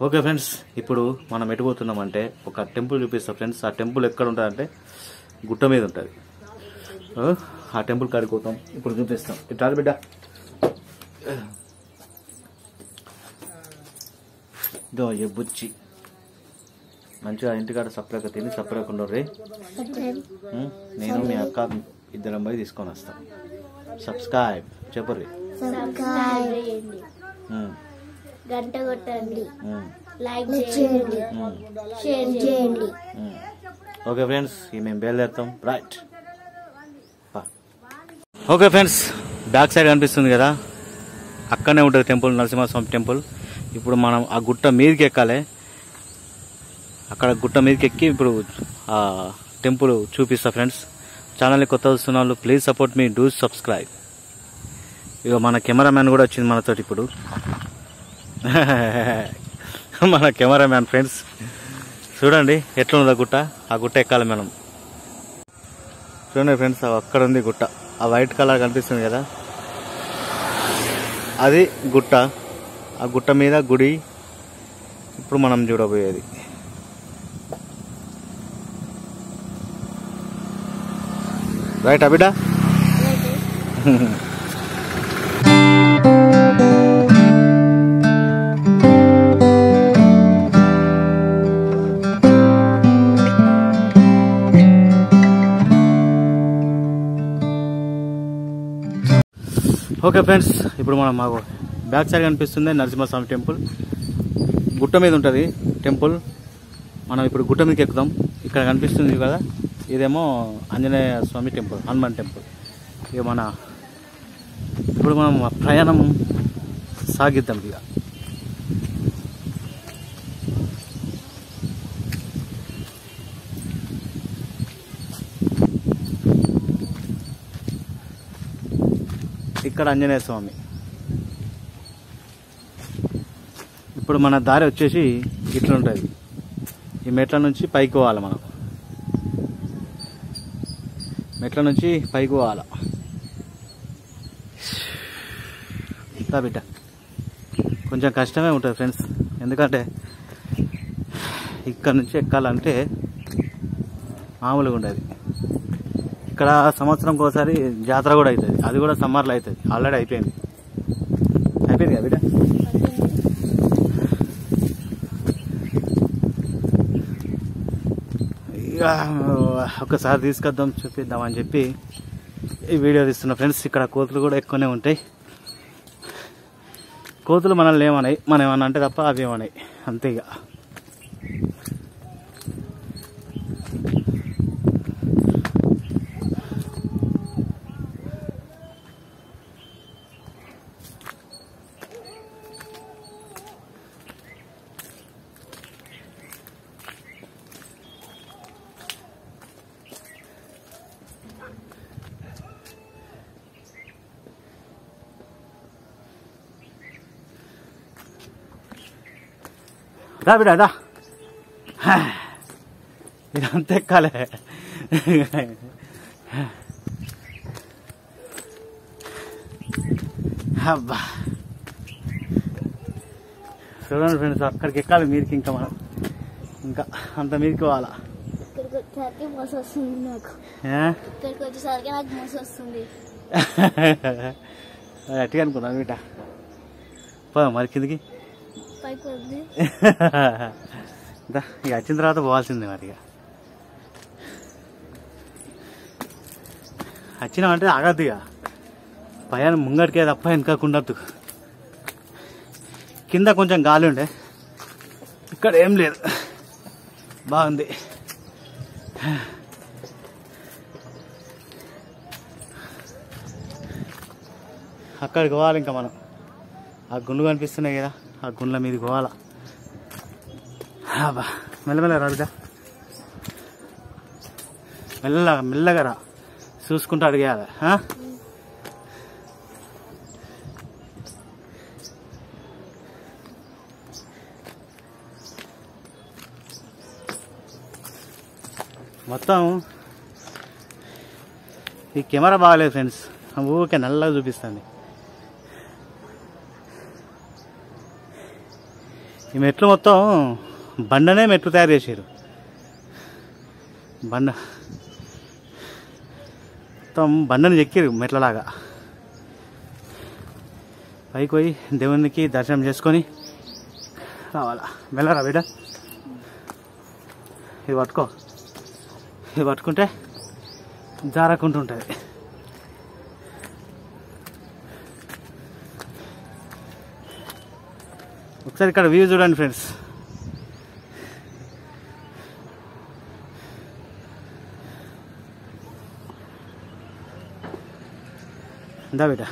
Okay friends, ఇప్పుడు మనం ఎటుపోతున్నామంటే ఒక టెంపుల్ చూపిస్తాం ఫ్రెండ్స్. ఆ టెంపుల్ ఎక్కడ ఉంటుందంటే గుట్ట మీద ఉంటుంది. ఆ టెంపుల్ కాడికి పోతాం, ఇప్పుడు చూపిస్తాం. ఇట్లా బిడ్డ, ఇదో బుచ్చి మంచిగా ఇంటికాడ సపరేట్గా తిని సపరేట్గా ఉండరు. నేను మీ అక్క ఇద్దరం పోయి తీసుకొని వస్తాం. సబ్స్క్రైబ్ చెప్పరు, గంట కొట్టండి, లైక్ చేయండి, షేర్ చేయండి. ఓకే ఫ్రెండ్స్, మేము బయలుదేరుతాం. Right. Okay friends, back side కనిపిస్తుంది కదా, అక్కడనే ఉంటుంది టెంపుల్, నరసింహస్వామి టెంపుల్. ఇప్పుడు మనం ఆ గుట్ట మీదకి ఎక్కాలి. అక్కడ గుట్ట మీదకి ఎక్కి ఇప్పుడు ఆ టెంపుల్ చూపిస్తా ఫ్రెండ్స్. ఛానల్ని కొత్త వస్తున్నారు, please support me, do subscribe. ఇక మన కెమెరామ్యాన్ కూడా వచ్చింది మనతో ఇప్పుడు. మన కెమెరామ్యాన్ ఫ్రెండ్స్ చూడండి ఎట్లుంది గుట్ట. ఆ గుట్ట ఎక్కాలి మనం. చూడండి ఫ్రెండ్స్, అక్కడ ఉంది గుట్ట. ఆ వైట్ కలర్ కనిపిస్తుంది కదా, అది గుట్ట. ఆ గుట్ట మీద గుడి ఇప్పుడు మనం చూడబోయేది. రైట్ అబిడా. ఓకే ఫ్రెండ్స్, ఇప్పుడు మనం మాకు బ్యాక్ సైడ్ కనిపిస్తుంది నరసింహస్వామి టెంపుల్. గుట్ట మీద ఉంటుంది టెంపుల్. మనం ఇప్పుడు గుట్ట మీదకి ఎక్కుదాం. ఇక్కడ కనిపిస్తుంది కదా, ఇదేమో ఆంజనేయ స్వామి టెంపుల్, హనుమాన్ టెంపుల్. ఇక ఇప్పుడు మనం ప్రయాణం సాగిద్దాం. ఇక ఇక్కడ ఆంజనేయ స్వామి. ఇప్పుడు మన దారి వచ్చేసి ఇట్లా ఉంటుంది. ఈ మెట్ల నుంచి పైకి పోవాలి. మనం మెట్ల నుంచి పైకి పోవాలి. ఇంత బిడ్డ కొంచెం కష్టమే ఉంటుంది ఫ్రెండ్స్, ఎందుకంటే ఇక్కడ నుంచి ఎక్కాలంటే మామూలుగా ఉండదు. ఇక్కడ సంవత్సరంకి ఒకసారి జాతర కూడా అవుతుంది. అది కూడా సమ్మర్లో అవుతుంది. ఆల్రెడీ అయిపోయింది కదా బిడ్డ. ఇక ఒకసారి తీసుకొద్దాం, చూపిద్దామని చెప్పి ఈ వీడియో తీస్తున్నా ఫ్రెండ్స్. ఇక్కడ కోతులు కూడా ఎక్కువనే ఉంటాయి. కోతులు మనల్ని ఏమన్నాయి, మనం ఏమన్నా అంటే తప్ప అవి ఏమన్నాయి, అంతే. ఇక రా బిడ్డ రా, ఇదంతా ఎక్కాలే. అబ్బా చూడండి ఫ్రెండ్స్, అక్కడికి ఎక్కాలి మీదకి. ఇంకా మనం ఇంకా అంత మీదకి పోవాలా. ఇక్కడికి వచ్చేసరికి మోసం వస్తుంది నాకు. ఇక్కడికి వచ్చేసరికి నాకు మోసం వస్తుంది. అట్టిగా అనుకున్నాను బిడ్డ. పోదాం మరి కిందికి. పైకి వద్దు, ఇక వచ్చిన తర్వాత పోవాల్సిందే మరి. ఇక వచ్చినామంటే ఆగద్దు. ఇక పైన ముంగడికే తప్ప వెనకకుండద్దు. కింద కొంచెం గాలి ఉండే, ఇక్కడ ఏం లేదు, బాగుంది. అక్కడికి పోవాలి ఇంకా మనం. ఆ గుండు కనిపిస్తున్నాయి కదా, ఆ గుండ్ల మీదకి పోవాలా. అబ్బా మెల్లమెల్ల రా బిడ్డ, మెల్లగా రా, చూసుకుంటూ అడిగేయాలి. మొత్తం ఈ కెమెరా బాగాలేదు ఫ్రెండ్స్, ఊరికే నల్లగా చూపిస్తుంది. ఈ మెట్లు మొత్తం బండనే మెట్లు తయారు చేశారు. బండ మొత్తం బండని చెక్కిరు మెట్లలాగా. పైకి పోయి దేవునికి దర్శనం చేసుకొని రావాలా. వెళ్ళరా బిడ్డ, ఇది పట్టుకో, ఇది పట్టుకుంటే జారకుంటుంటుంది. ఒకసారి ఇక్కడ వ్యూ చూడండి ఫ్రెండ్స్. ఇందా బిడ్డ,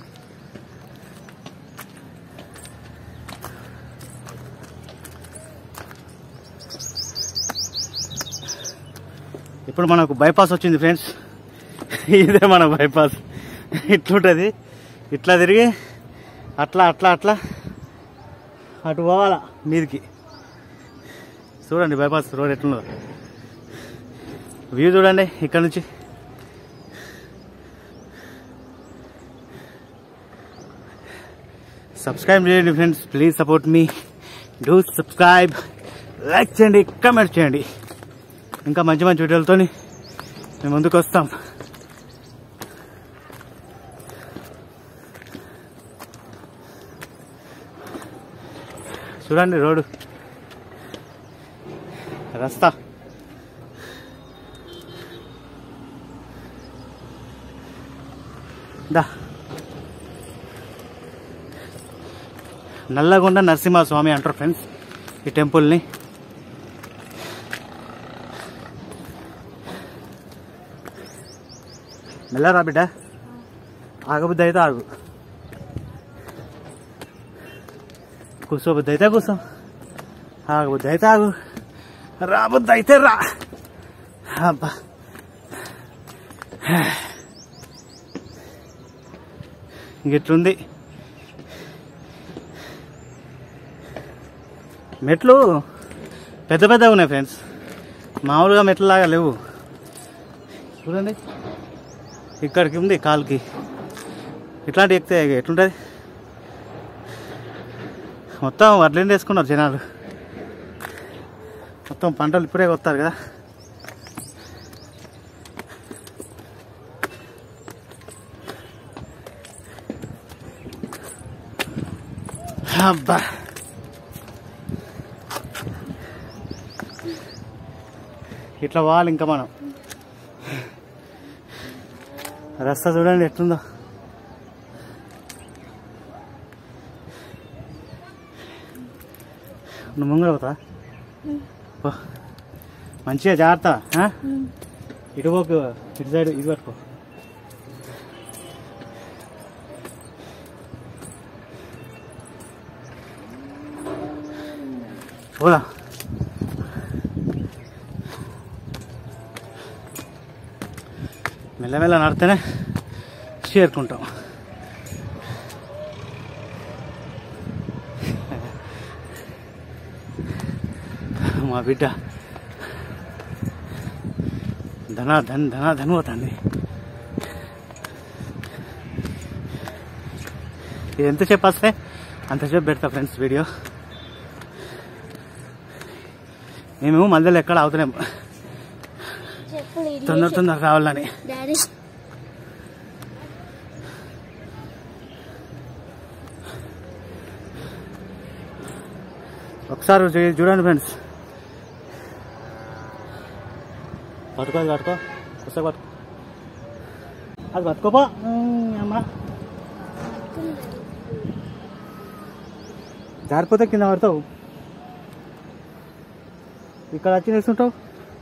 ఇప్పుడు మనకు బైపాస్ వచ్చింది ఫ్రెండ్స్. ఇదే మన బైపాస్. ఇట్లుంటుంది, ఇట్లా తిరిగి అట్లా అట్లా అట్లా అటు పోవాలా మీదికి. చూడండి బైపాస్ రోడ్ ఎట్లున్నదో. వ్యూ చూడండి ఇక్కడ నుంచి. సబ్స్క్రైబ్ చేయండి friends, please support me. Do subscribe, like చేయండి, కామెంట్ చేయండి. ఇంకా మంచి మంచి వీడియోలతో మేము ముందుకు వస్తాం. చూడండి రోడ్డు, రస్తా. దా, నల్లగొండ నరసింహస్వామి అంటారు ఫ్రెండ్స్ ఈ టెంపుల్ని. మెల్లరా బిడ్డ, ఆగబుద్ధి అయితే ఆగు, కూర్చోబుద్ధి అయితే కూర్చో, ఆగబుద్ధి అయితే ఆగు, రాబుద్ధి అయితే రా. అబ్బా, ఇంకెట్లుంది మెట్లు. పెద్ద పెద్దగా ఉన్నాయి ఫ్రెండ్స్, మామూలుగా మెట్లలాగా లేవు. చూడండి ఇక్కడికి ఉంది కాలుకి. ఇట్లాంటి ఎక్కితే ఎట్లుంటుంది. మొత్తం వడ్లేని వేసుకున్నారు జనాలు. మొత్తం పంటలు ఇప్పుడే వస్తారు కదా. అబ్బా, ఇట్లా పోవాలి ఇంకా మనం. రస్తా చూడండి ఎట్లుందో. నువ్వు ముంగడ పోతా, మంచిగా జాగ్రత్త. ఇటు పోకు, ఇటు సైడ్ ఇది పట్టుకో. పోదా, మెల్లమెల్ల నడితేనే చేరుకుంటాం. మా బిడ్డ ధన పోతుంది. ఇది ఎంతసేపు వస్తే అంతసేపు పెడతా ఫ్రెండ్స్ వీడియో. మేము మధ్యలో ఎక్కడ అవుతున్నాము, తొందర రావాలని. ఒకసారి చూడండి ఫ్రెండ్స్. పట్టుకో, అది పట్టుకో, పుస్తకం పట్టుకో, అది పట్టుకోపో. అమ్మా, జారిపోతే కింద పడతావు. ఇక్కడ వచ్చి నేర్చుకుంటావు.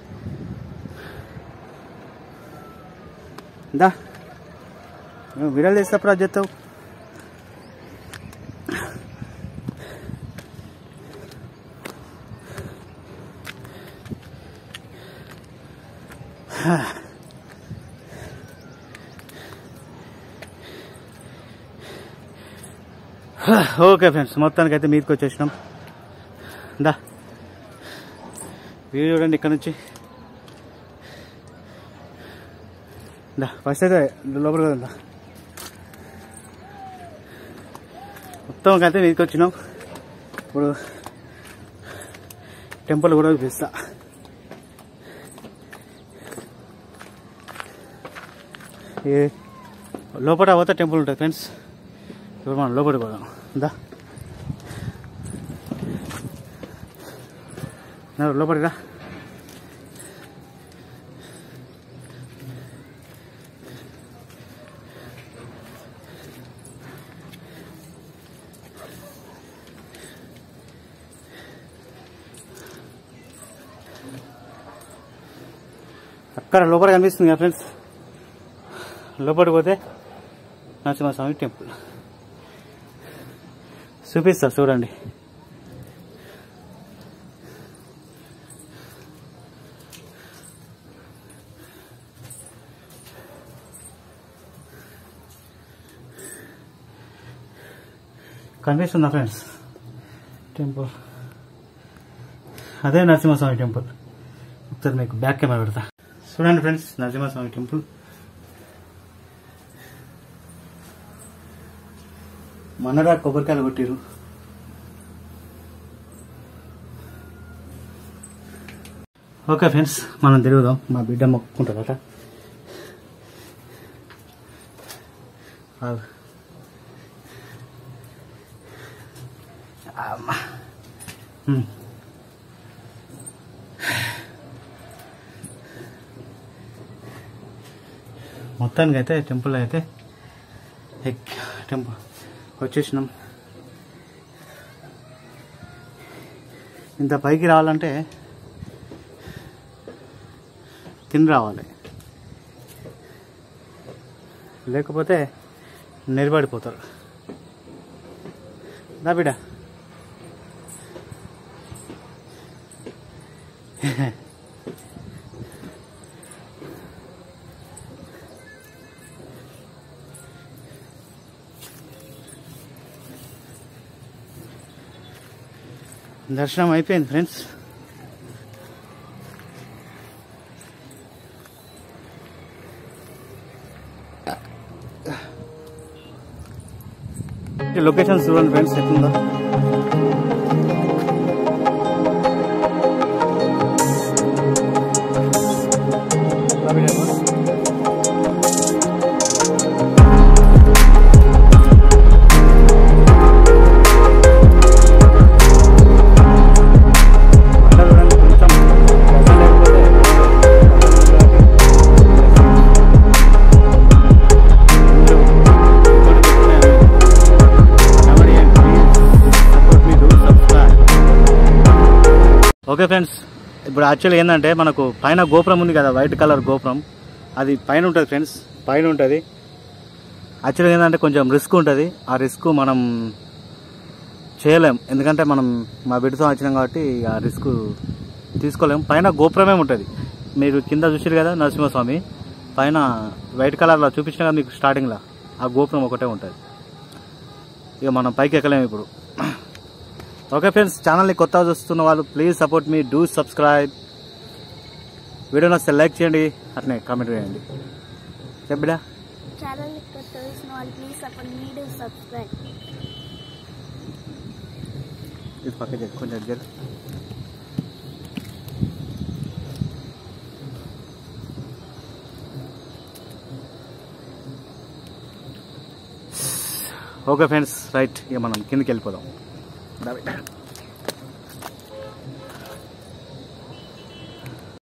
దా, నువ్వు వీడియోలు చేసేటప్పుడు అది చేస్తావు. ఓకే ఫ్రెండ్స్, మొత్తానికి అయితే మీదకి వచ్చేసినాం. దా, వీడియో చూడండి ఇక్కడ నుంచి. దా, ఫస్ట్ అయితే లోపలికి వెళ్దా. మొత్తం అయితే మీదకి వచ్చినాం. ఇప్పుడు టెంపుల్ కూడా చూపిస్తా. ఈ లోపల పోతే టెంపుల్ ఉంటుంది ఫ్రెండ్స్. ఇప్పుడు మనం లోపలికి పోదాం. దా లోపలికి రా. అక్కడ లోపల కనిపిస్తుంది కదా ఫ్రెండ్స్. లోపలికి పోతే నరసింహస్వామి టెంపుల్ చూపిస్తా చూడండి. కనిపిస్తుందా ఫ్రెండ్స్ టెంపుల్? అదే నరసింహస్వామి టెంపుల్. ఒకసారి మీకు బ్యాక్ కెమెరా పెడతా చూడండి ఫ్రెండ్స్. నరసింహస్వామి టెంపుల్ మనరా కొబ్బరికాయలు కొట్టిరు. ఓకే ఫ్రెండ్స్, మనం తిరుగుదాం. మా బిడ్డ మొక్కుంటుందట. మొత్తానికి అయితే టెంపుల్ అయితే టెంపుల్ వచ్చేసినాం. ఇంత పైకి రావాలంటే తిని రావాలి, లేకపోతే నిలబడిపోతారు. దా బిడ్డ. దర్శనం అయిపోయింది ఫ్రెండ్స్. లొకేషన్ చూడండి ఫ్రెండ్స్ ఎట్లుందో. ఓకే ఫ్రెండ్స్, ఇప్పుడు యాక్చువల్లీ ఏంటంటే మనకు పైన గోపురం ఉంది కదా, వైట్ కలర్ గోపురం, అది పైన ఉంటుంది ఫ్రెండ్స్. పైన ఉంటుంది. యాక్చువల్గా ఏంటంటే కొంచెం రిస్క్ ఉంటుంది. ఆ రిస్క్ మనం చేయలేం, ఎందుకంటే మనం మా బిడ్డతో వచ్చినాం కాబట్టి ఆ రిస్క్ తీసుకోలేం. పైన గోపురమే ఉంటుంది. మీరు కింద చూసారు కదా నరసింహస్వామి, పైన వైట్ కలర్లో చూపించిన కదా మీకు స్టార్టింగ్లో, ఆ గోపురం ఒకటే ఉంటుంది. ఇక మనం పైకి ఎక్కలేము ఇప్పుడు. ఓకే ఫ్రెండ్స్, ఛానల్ని కొత్తగా చూస్తున్న వాళ్ళు please support me, do subscribe. Video నచ్చితే లైక్ చేయండి, అట్నే కామెంట్ చేయండి. చెప్పిడా ఛానల్ని కొత్తగా చూస్తున్న వాళ్ళు please support me, do subscribe. ఇది పక్క కొంచెం దగ్గర. Okay friends, right. ఇక మనం కిందకి వెళ్ళిపోదాం.